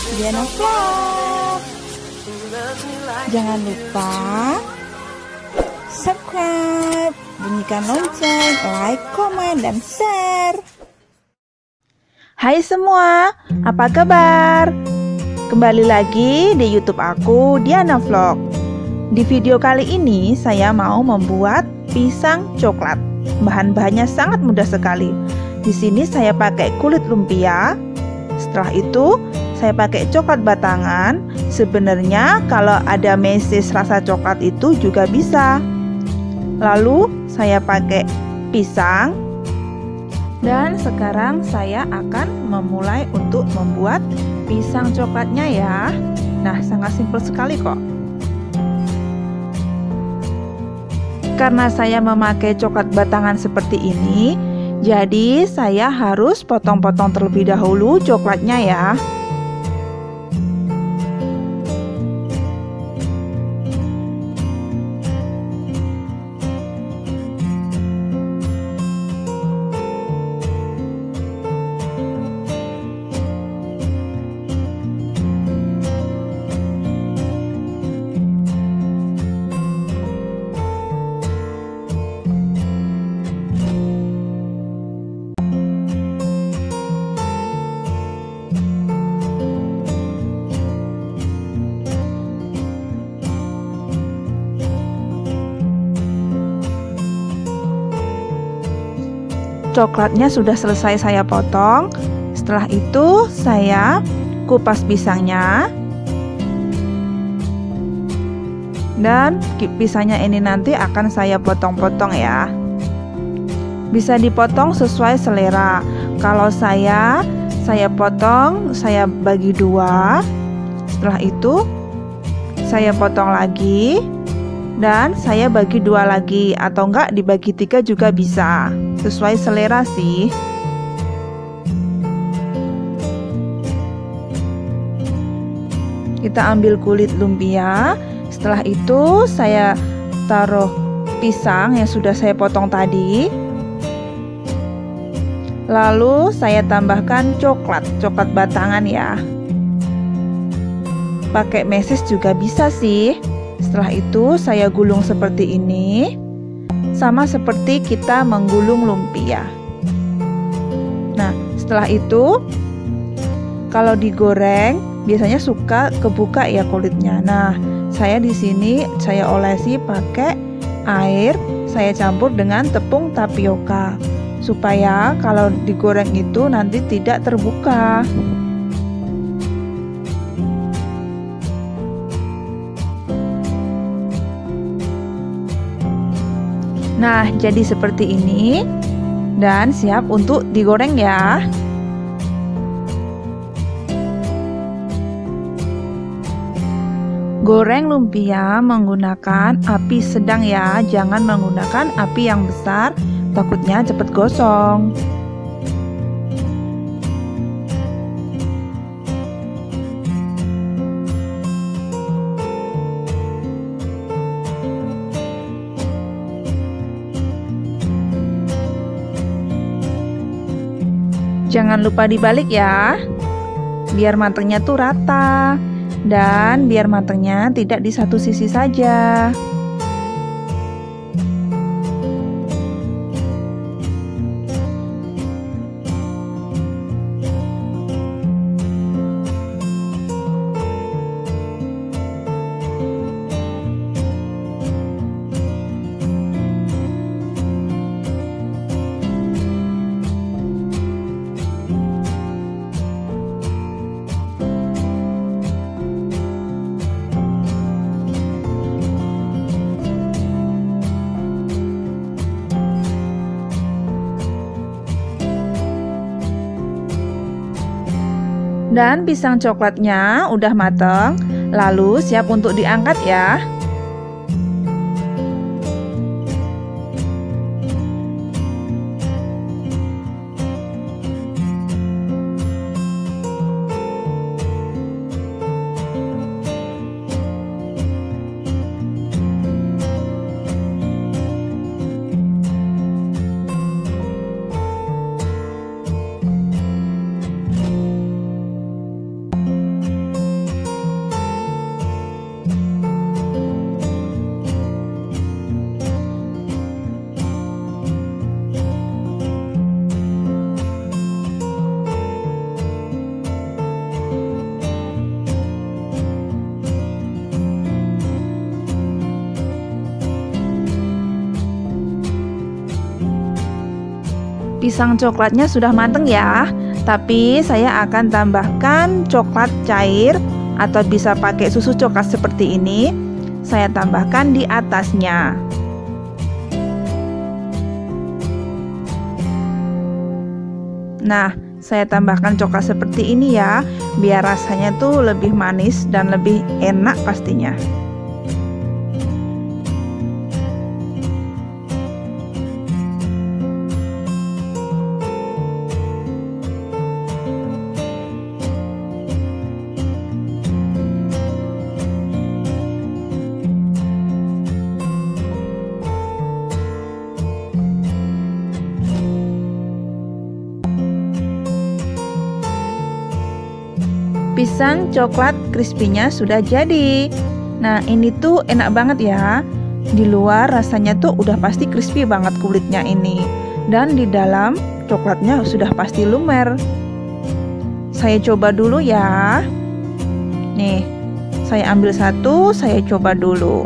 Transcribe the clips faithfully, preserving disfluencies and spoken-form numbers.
Diana Vlog. Jangan lupa subscribe, bunyikan lonceng, like, komen, dan share. Hai semua, apa kabar? Kembali lagi di YouTube aku, Diana Vlog. Di video kali ini saya mau membuat pisang coklat. Bahan-bahannya sangat mudah sekali. Di sini saya pakai kulit lumpia. Setelah itu saya pakai coklat batangan. Sebenarnya kalau ada meses rasa coklat itu juga bisa. Lalu saya pakai pisang. Dan sekarang saya akan memulai untuk membuat pisang coklatnya ya. Nah, sangat simpel sekali kok. Karena saya memakai coklat batangan seperti ini, jadi saya harus potong-potong terlebih dahulu coklatnya ya. Coklatnya sudah selesai saya potong. Setelah itu saya kupas pisangnya. Dan pisangnya ini nanti akan saya potong-potong ya. Bisa dipotong sesuai selera. Kalau saya saya potong, saya bagi dua. Setelah itu saya potong lagi. Dan saya bagi dua lagi, atau enggak dibagi tiga juga bisa, sesuai selera sih. Kita ambil kulit lumpia. Setelah itu saya taruh pisang yang sudah saya potong tadi. Lalu saya tambahkan coklat, coklat batangan ya. Pakai meses juga bisa sih. Setelah itu saya gulung seperti ini, sama seperti kita menggulung lumpia. Nah, setelah itu kalau digoreng biasanya suka kebuka ya kulitnya. Nah, saya di sini saya olesi pakai air, saya campur dengan tepung tapioka supaya kalau digoreng itu nanti tidak terbuka. Nah, jadi seperti ini dan siap untuk digoreng ya. Goreng lumpia menggunakan api sedang ya, jangan menggunakan api yang besar, takutnya cepat gosong. Jangan lupa dibalik ya, biar matangnya tuh rata dan biar matangnya tidak di satu sisi saja. Dan pisang coklatnya udah mateng, lalu siap untuk diangkat ya. Pisang coklatnya sudah mateng ya, tapi saya akan tambahkan coklat cair atau bisa pakai susu coklat seperti ini. Saya tambahkan di atasnya. Nah, saya tambahkan coklat seperti ini ya, biar rasanya tuh lebih manis dan lebih enak pastinya. Pisang coklat crispy-nya sudah jadi. Nah, ini tuh enak banget ya. Di luar rasanya tuh udah pasti crispy banget kulitnya ini. Dan di dalam coklatnya sudah pasti lumer. Saya coba dulu ya. Nih, saya ambil satu, saya coba dulu.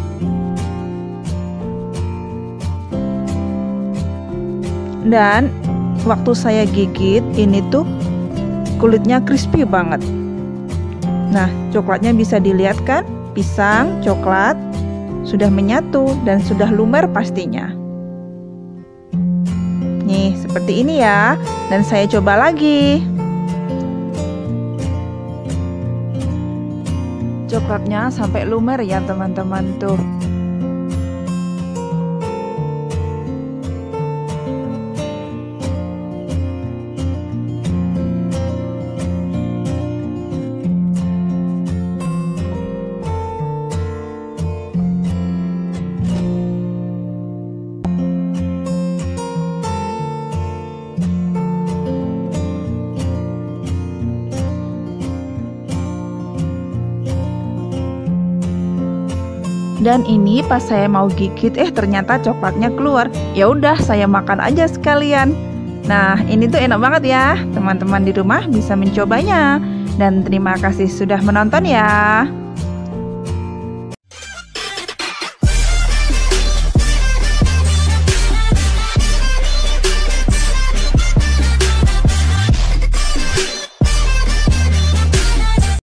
Dan waktu saya gigit, ini tuh kulitnya crispy banget. Nah, coklatnya bisa dilihat kan? Pisang, coklat sudah menyatu dan sudah lumer pastinya. Nih, seperti ini ya. Dan saya coba lagi. Coklatnya sampai lumer ya teman-teman tuh. Dan ini pas saya mau gigit, eh ternyata coklatnya keluar. Ya udah, saya makan aja sekalian. Nah, ini tuh enak banget ya. Teman-teman di rumah bisa mencobanya. Dan terima kasih sudah menonton ya.